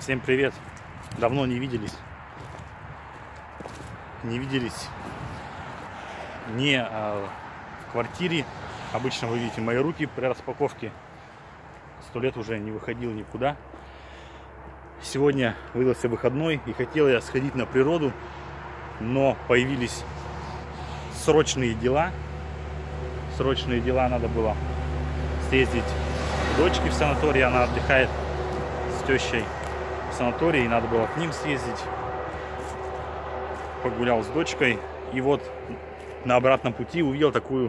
Всем привет! Давно не виделись. Не виделись не в квартире. Обычно вы видите мои руки при распаковке. 100 лет уже не выходил никуда. Сегодня выдался выходной и хотел я сходить на природу, но появились срочные дела. Срочные дела, надо было съездить к дочке в санаторий. Она отдыхает с тещей в санатории, и надо было к ним съездить. Погулял с дочкой, и вот на обратном пути увидел такую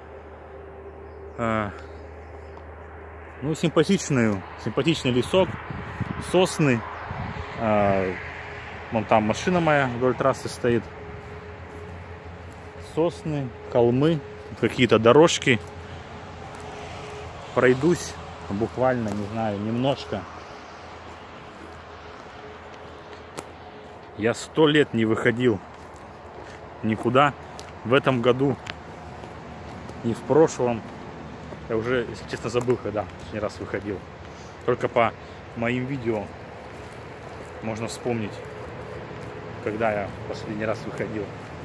симпатичный лесок, сосны. Вон там машина моя вдоль трассы стоит. Сосны, холмы, какие-то дорожки. Пройдусь буквально, не знаю, немножко. Я 100 лет не выходил никуда. В этом году, не в прошлом. Я уже, если честно, забыл, когда последний раз выходил. Только по моим видео можно вспомнить, когда я последний раз выходил.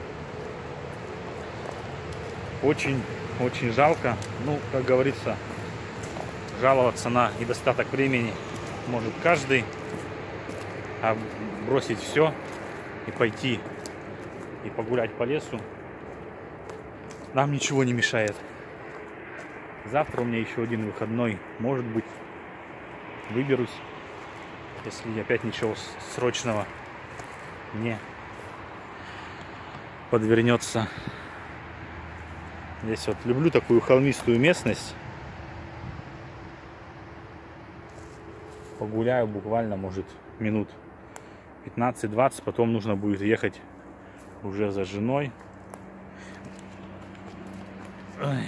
Очень жалко. Ну, как говорится, жаловаться на недостаток времени может каждый. А бросить все и пойти и погулять по лесу нам ничего не мешает. Завтра у меня еще один выходной. Может быть, выберусь, если опять ничего срочного не подвернется. Здесь вот люблю такую холмистую местность. Погуляю буквально, может, минут 15-20, потом нужно будет ехать уже за женой. Ой.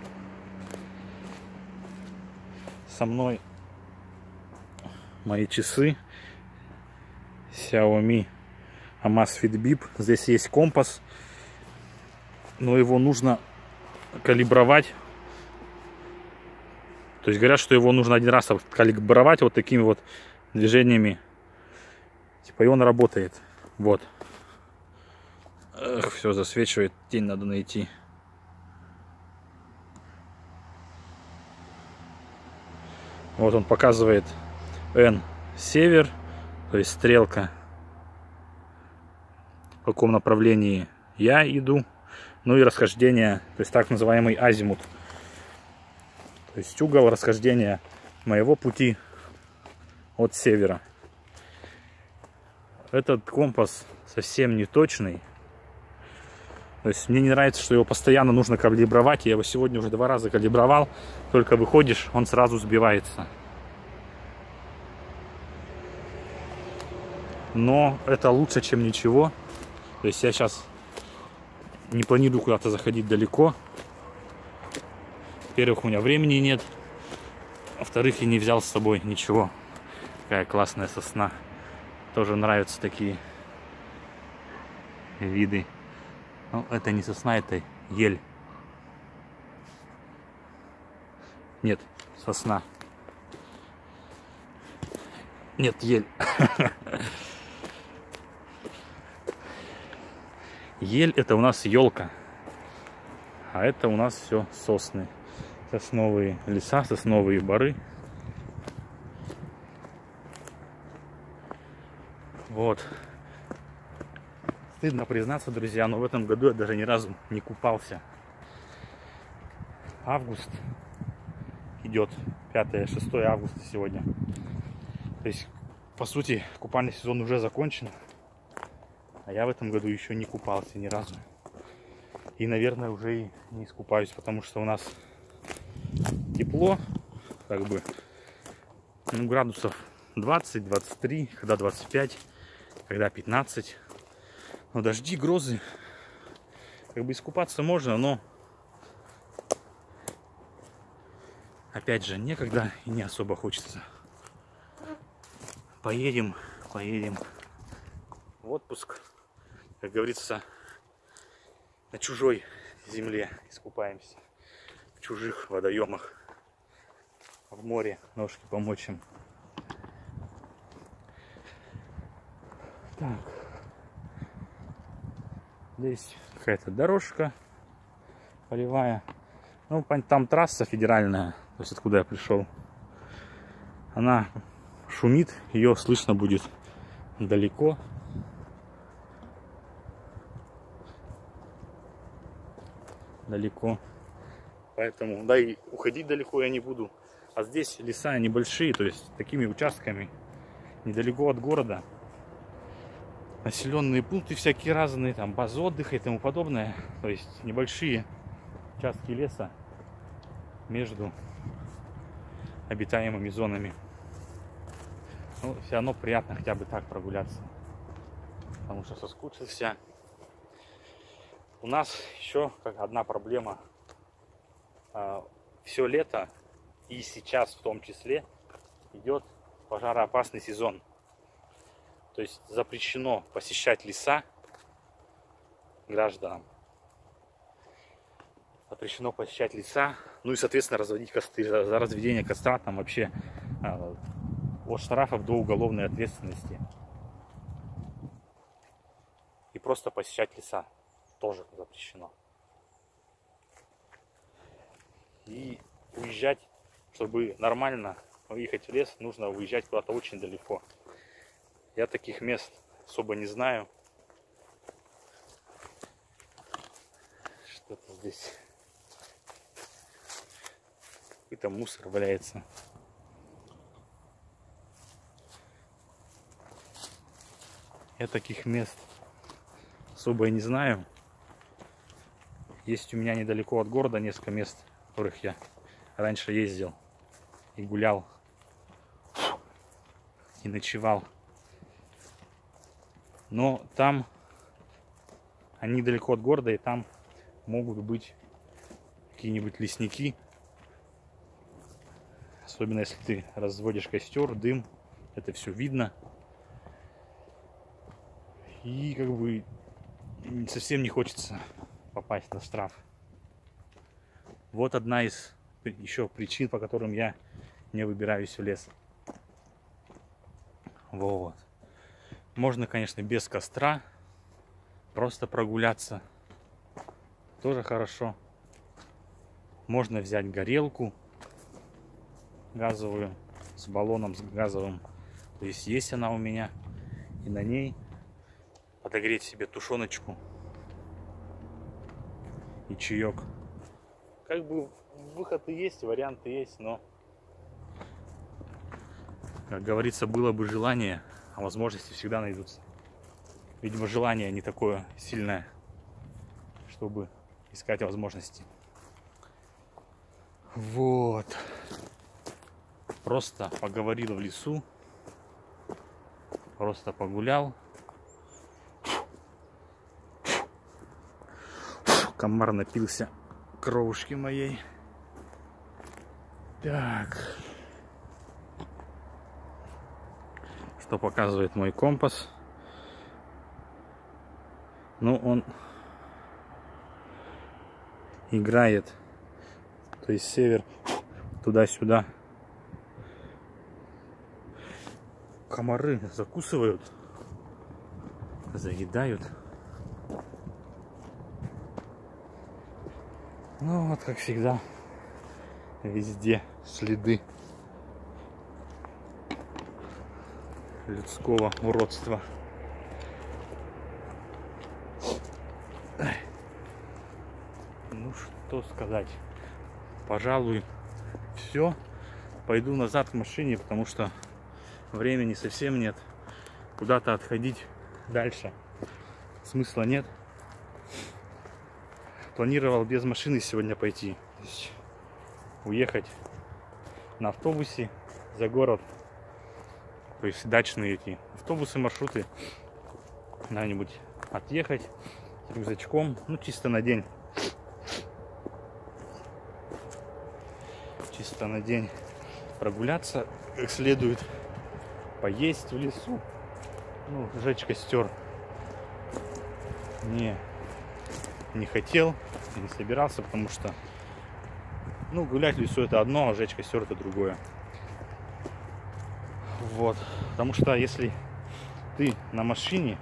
Со мной мои часы Xiaomi Amazfit Bip. Здесь есть компас, но его нужно калибровать. То есть говорят, что его нужно один раз калибровать вот такими вот движениями. Типа, и он работает. Вот. Эх, все засвечивает. Тень надо найти. Вот он показывает N север. То есть стрелка. В каком направлении я иду. Ну и расхождение. То есть так называемый азимут. То есть угол расхождения моего пути от севера. Этот компас совсем не точный. То есть мне не нравится, что его постоянно нужно калибровать. Я его сегодня уже 2 раза калибровал. Только выходишь, он сразу сбивается. Но это лучше, чем ничего. То есть я сейчас не планирую куда-то заходить далеко. Во-первых, у меня времени нет. Во-вторых, я не взял с собой ничего. Какая классная сосна. Тоже нравятся такие виды. Но это не сосна, это ель. Нет, сосна. Нет, ель. Ель — это у нас елка. А это у нас все сосны. Сосновые леса, сосновые боры. Вот. Стыдно признаться, друзья, но в этом году я даже ни разу не купался. Август идет, 5-6 августа сегодня. То есть, по сути, купальный сезон уже закончен. А я в этом году еще не купался ни разу. И, наверное, уже и не искупаюсь, потому что у нас тепло, как бы, ну, градусов 20-23, когда 25, когда 15. Но дожди, грозы, как бы искупаться можно, но опять же некогда и не особо хочется. Поедем в отпуск, как говорится, на чужой земле искупаемся, в чужих водоемах, в море ножки помочим. Так. Здесь какая-то дорожка полевая. Ну, там трасса федеральная, то есть откуда я пришел. Она шумит, ее слышно будет далеко. Далеко. Поэтому, да, и уходить далеко я не буду. А здесь леса небольшие, то есть такими участками, недалеко от города. Населенные пункты всякие разные, там базы отдыха и тому подобное. То есть небольшие участки леса между обитаемыми зонами. Ну, все равно приятно хотя бы так прогуляться. Потому что соскучился. У нас еще как одна проблема. Все лето и сейчас в том числе идет пожароопасный сезон. То есть запрещено посещать леса гражданам. Запрещено посещать леса. Ну и, соответственно, разводить костры. За разведение костра там вообще от штрафов до уголовной ответственности. И просто посещать леса тоже запрещено. И уезжать, чтобы нормально уехать в лес, нужно уезжать куда-то очень далеко. Я таких мест особо не знаю. Что-то здесь. Какой-то мусор валяется. Я таких мест особо и не знаю. Есть у меня недалеко от города несколько мест, в которых я раньше ездил и гулял, и ночевал. Но там они далеко от города, и там могут быть какие-нибудь лесники. Особенно если ты разводишь костер, дым, это все видно. И как бы совсем не хочется попасть на штраф. Вот одна из еще причин, по которым я не выбираюсь в лес. Вот. Можно, конечно, без костра просто прогуляться. Тоже хорошо. Можно взять горелку газовую с баллоном, с газовым. То есть она у меня. И на ней подогреть себе тушеночку и чаек. Как бы выходы есть, варианты есть, но, как говорится, было бы желание, а возможности всегда найдутся. Видимо, желание не такое сильное, чтобы искать возможности. Вот. Просто поговорил в лесу, просто погулял. Комар напился кровушки моей. Так. Что показывает мой компас? Ну, он играет. То есть север туда-сюда. Комары закусывают, заедают. Ну вот, как всегда, везде следы людского уродства. Ну что сказать, пожалуй, все. Пойду назад к машине, потому что времени совсем нет. Куда-то отходить дальше смысла нет. Планировал без машины сегодня пойти. Уехать на автобусе за город. То есть дачные эти автобусы, маршруты. Куда-нибудь отъехать с рюкзачком. Ну, чисто на день. Чисто на день прогуляться как следует. Поесть в лесу. Ну, сжечь костер. Не хотел, не собирался, потому что, ну, гулять в лесу это одно, а сжечь костер это другое. Вот, потому что если ты на машине,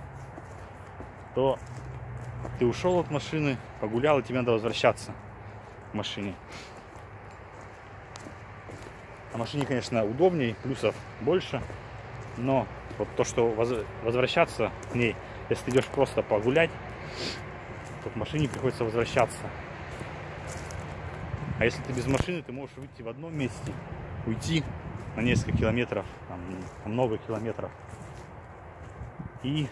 то ты ушел от машины, погулял, и тебе надо возвращаться к машине. На машине, конечно, удобнее, плюсов больше, но вот то, что возвращаться к ней, если ты идешь просто погулять, то к машине приходится возвращаться. А если ты без машины, ты можешь выйти в одном месте, уйти на несколько километров, там, много километров, и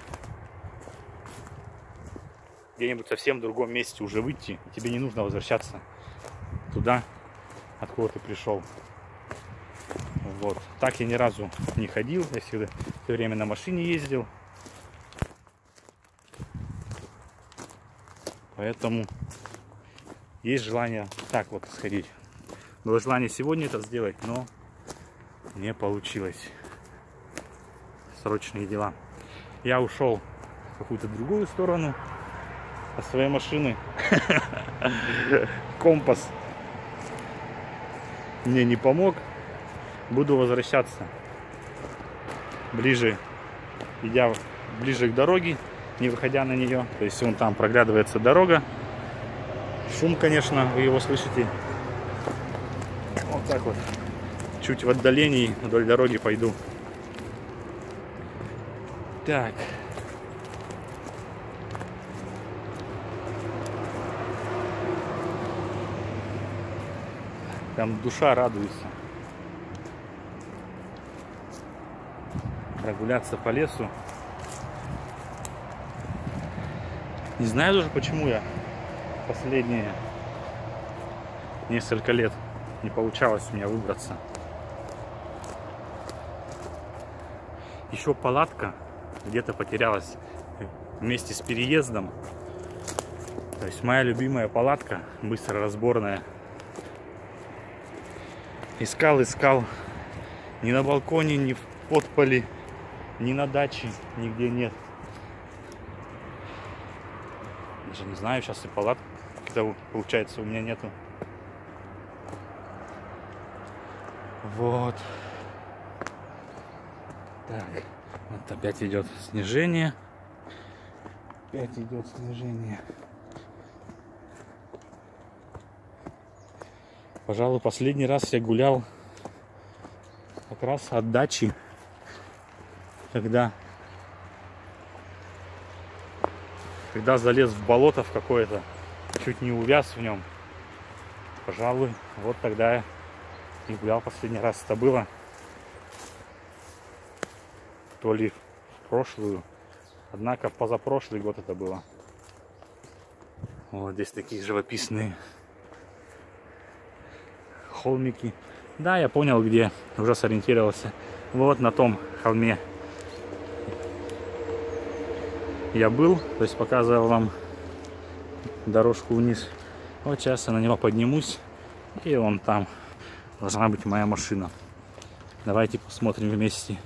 где-нибудь совсем в другом месте уже выйти, и тебе не нужно возвращаться туда, откуда ты пришел. Вот. Так я ни разу не ходил, я всегда все время на машине ездил. Поэтому есть желание так вот сходить. Было желание сегодня это сделать, но не получилось. Срочные дела. Я ушел в какую-то другую сторону от своей машины. Компас мне не помог. Буду возвращаться ближе, идя ближе к дороге, не выходя на нее. То есть вон там проглядывается дорога. Шум, конечно, вы его слышите. Вот так вот. Чуть в отдалении вдоль дороги пойду. Так. Там душа радуется. Прогуляться по лесу. Не знаю даже, почему я последние несколько лет не получалось у меня выбраться. Еще палатка где-то потерялась вместе с переездом. То есть моя любимая палатка, быстро разборная. Искал, ни на балконе, ни в подполе, ни на даче, нигде нет. Даже не знаю, сейчас и палатки, получается, у меня нету. Вот. Так, вот опять идет снижение. Опять идет снижение. Пожалуй, последний раз я гулял как раз от дачи, когда залез в болото в какое-то, чуть не увяз в нем. Пожалуй, вот тогда я и гулял последний раз. Это было то ли в прошлую, однако позапрошлый год это было. Вот здесь такие живописные холмики. Да, я понял, где, уже сориентировался. Вот на том холме я был, то есть показывал вам дорожку вниз. Вот сейчас я на него поднимусь, и вон там должна быть моя машина. Давайте посмотрим вместе,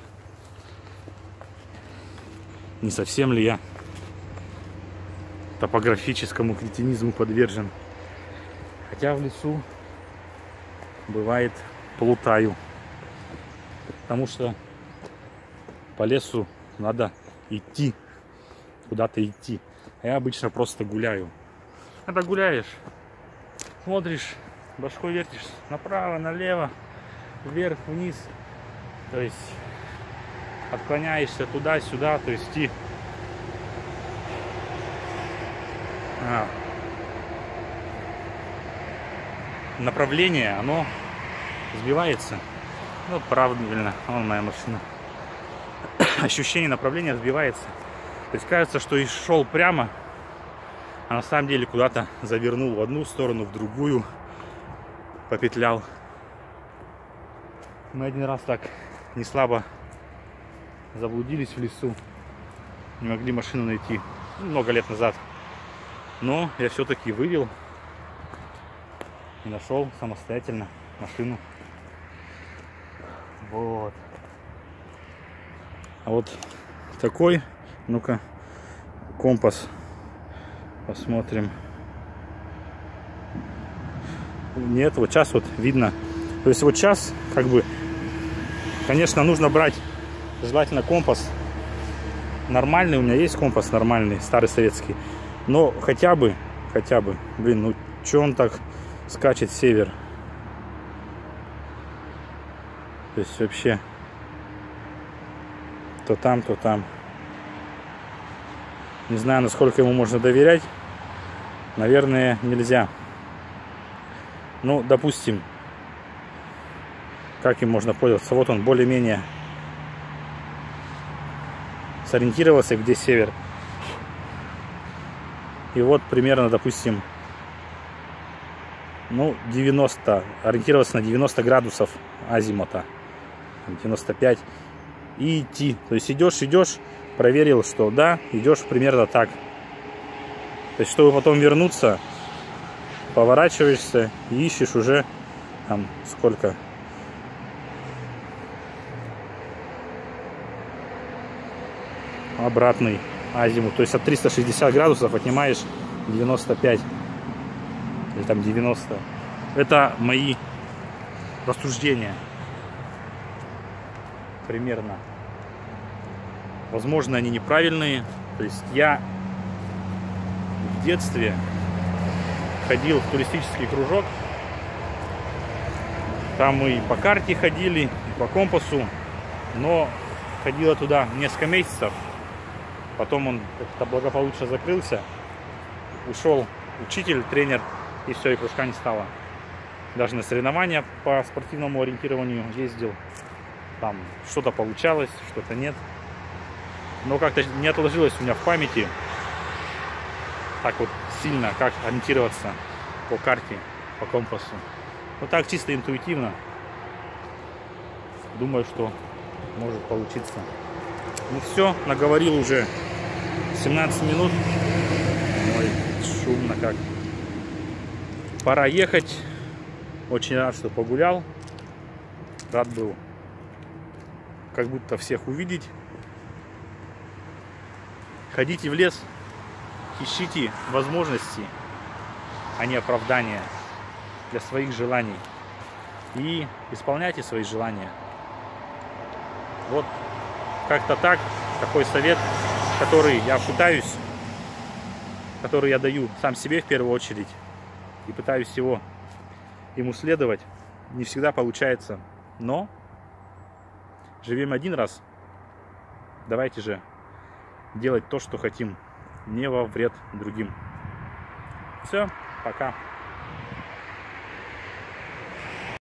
не совсем ли я топографическому кретинизму подвержен. Хотя в лесу бывает плутаю, потому что по лесу надо идти, куда-то идти. А я обычно просто гуляю. Когда гуляешь, смотришь, башкой вертишь направо, налево, вверх, вниз. То есть отклоняешься туда-сюда, то есть направление, оно сбивается. Ну, правильно, вон моя машина. Ощущение направления сбивается. То есть кажется, что и шел прямо, а на самом деле куда-то завернул в одну сторону, в другую, попетлял. Мы один раз так не слабо заблудились в лесу, не могли машину найти много лет назад. Но я все-таки вывел и нашел самостоятельно машину. Вот. А вот такой, ну-ка, компас. Посмотрим. Нет, вот сейчас вот видно. То есть вот сейчас, как бы, конечно, нужно брать желательно компас нормальный, у меня есть компас нормальный, старый советский. Но хотя бы, блин, ну что он так скачет север? То есть вообще то там, то там. Не знаю, насколько ему можно доверять. Наверное, нельзя. Ну, допустим, как им можно пользоваться? Вот он более-менее сориентировался, где север. И вот примерно, допустим, ну, 90, ориентироваться на 90 градусов азимута, 95, и идти. То есть идешь, проверил, что да, идешь примерно так. То есть, чтобы потом вернуться, поворачиваешься и ищешь уже там сколько. Обратный азимут. То есть от 360 градусов отнимаешь 95 или там 90. Это мои рассуждения примерно. Возможно, они неправильные. То есть я в детстве ходил в туристический кружок. Там мы и по карте ходили, и по компасу. Но ходила туда несколько месяцев. Потом он как-то благополучно закрылся. Ушел учитель, тренер, и все, и кружка не стало. Даже на соревнования по спортивному ориентированию ездил. Там что-то получалось, что-то нет. Но как-то не отложилось у меня в памяти так вот сильно, как ориентироваться по карте, по компасу. Вот так чисто интуитивно. Думаю, что может получиться. Ну все, наговорил уже 17 минут. Ой, шумно как. Пора ехать. Очень рад, что погулял. Рад был как будто всех увидеть. Ходите в лес, ищите возможности, а не оправдания для своих желаний. И исполняйте свои желания. Вот как-то так, такой совет, который я пытаюсь, который я даю сам себе в первую очередь. И пытаюсь ему следовать. Не всегда получается, но живем один раз. Давайте же делать то, что хотим, не во вред другим. Все, пока.